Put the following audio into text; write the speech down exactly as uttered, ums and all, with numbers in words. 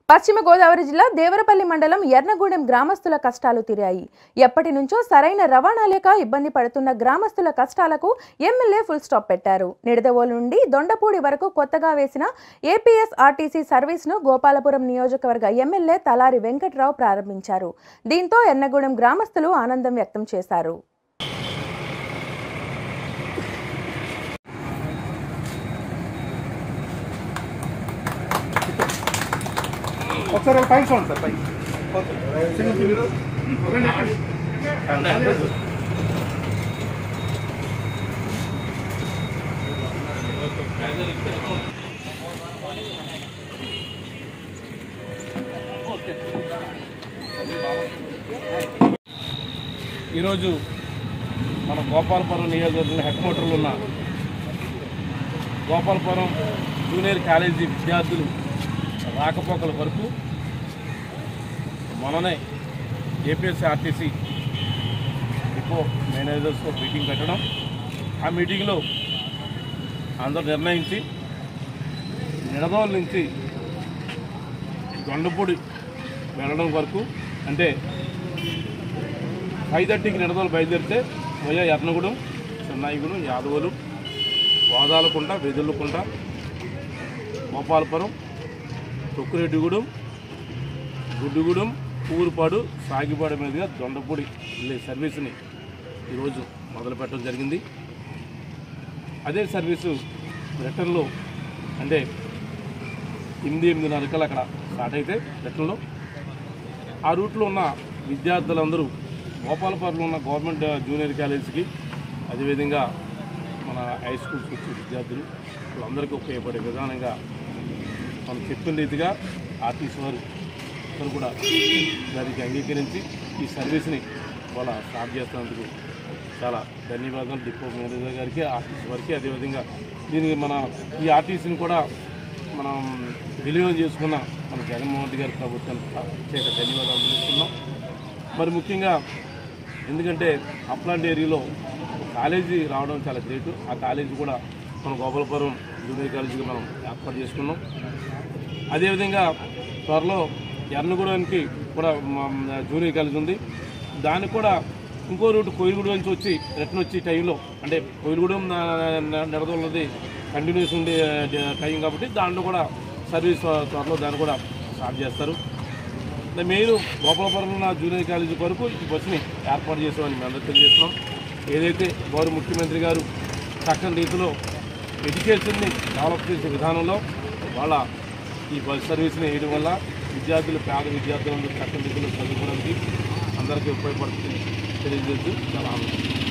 పశ్చిమ గోదావరి జిల్లా దేవరపల్లి మండలం ఎర్నగూడెం గ్రామస్తుల కష్టాలు తీరాయి. ఎప్పటి నుంచో సరైన రవాణా లేక ఇబ్బంది పడుతున్న గ్రామస్తుల కష్టాలకు ఎమ్మెల్యే ఫుల్ స్టాప్ పెట్టారు. నిడదవోలు నుండి దొండపూడి వరకు కొత్తగా వేసిన ఏపీఎస్ ఆర్టీసీ సర్వీస్ను గోపాలపురం నియోజకవర్గ ఎమ్మెల్యే తలారి వెంకట్రావు ప్రారంభించారు. దీంతో ఎర్నగూడెం గ్రామస్తులు ఆనందం వ్యక్తం చేశారు. ఒకసారి పైకి చూడండి సార్ పైకి ఈరోజు మన గోపాలపురం నియోజకవర్గంలో హెడ్ క్వార్టర్లో ఉన్న గోపాలపురం జూనియర్ కాలేజీ విద్యార్థులు రాకపోకల వరకు మొన్ననే ఏపీఎస్ ఆర్టీసీ డిపో మేనేజర్స్తో మీటింగ్ పెట్టడం, ఆ మీటింగ్లో అందరూ నిర్ణయించి నిడదవోలు నుంచి దొండపూడి వెళ్ళడం వరకు, అంటే ఫైవ్ థర్టీకి నిడదవోలు బయలుదేరితే పోయే ఎర్నగూడెం, చెన్నాయిగూడెం, యాదవోలు, వాదాలకుంట, వెదుర్లకుంట, గోపాలపురం, తొక్కురెడ్డిగూడెం, గుడ్డిగూడెం, ఊరుపాడు, సాగిపాడు మీదుగా దొండపూడి వెళ్ళే సర్వీస్ని ఈరోజు మొదలుపెట్టడం జరిగింది. అదే సర్వీసు రిటర్న్లో అంటే ఎనిమిది ఎనిమిదిన్నరకలు అక్కడ స్టార్ట్ అయితే రిటర్న్లో ఆ రూట్లో ఉన్న విద్యార్థులందరూ గోపాలపురంలో ఉన్న గవర్నమెంట్ జూనియర్ కాలేజీకి, అదేవిధంగా మన హై స్కూల్స్కి వచ్చే విద్యార్థులు వాళ్ళందరికీ ఉపయోగపడే విధానంగా మనం చెప్పిన రీతిగా ఆర్టీసీ వారు కూడా దానికి అంగీకరించి ఈ సర్వీస్ని వాళ్ళ స్టార్ట్ చేస్తున్నందుకు చాలా ధన్యవాదాలు డిపో మేనేజర్ గారికి, ఆర్టీసీ వారికి. అదేవిధంగా దీనికి మన ఈ ఆర్టీసీని కూడా మనం వినియోగం చేసుకున్న మన జగన్మోహన్ రెడ్డి గారి ప్రభుత్వానికి ప్రత్యేక ధన్యవాదాలు తెలుస్తున్నాం. మరి ముఖ్యంగా ఎందుకంటే అప్లాంటి ఏరియాలో కాలేజీ రావడం చాలా గ్రేటు. ఆ కాలేజీ కూడా మన గోపాలపురం జూనియర్ కాలేజీగా మనం ఏర్పాటు చేసుకున్నాం. అదేవిధంగా త్వరలో ఎర్నగూడెంకి కూడా జూనియర్ కాలేజ్ ఉంది. దానికి కూడా ఇంకో రూట్ కోయిలగూడెం నుంచి వచ్చి రిటర్న్ వచ్చి టైంలో, అంటే కోయిలగూడెం నిడదవోలుది కంటిన్యూస్ ఉండే టైం కాబట్టి దాంట్లో కూడా సర్వీస్ త్వరలో దాన్ని కూడా స్టార్ట్ చేస్తారు. మెయిన్ గోపాలపురంలో జూనియర్ కాలేజీ వరకు ఈ బస్సుని ఏర్పాటు చేసామని మేము అందరూ తెలియజేస్తున్నాం. ఏదైతే గౌరవ ముఖ్యమంత్రి గారు చక్కని రీతిలో ఎడ్యుకేషన్ని డెవలప్ చేసే విధానంలో వాళ్ళ ఈ బస్ సర్వీస్ని వేయడం వల్ల విద్యార్థులు, పేద విద్యార్థులందరూ చక్కని రీతిలో చదువుకోవడానికి అందరికీ ఉపయోగపడుతుంది తెలియజేస్తూ చాలా ఆనందం.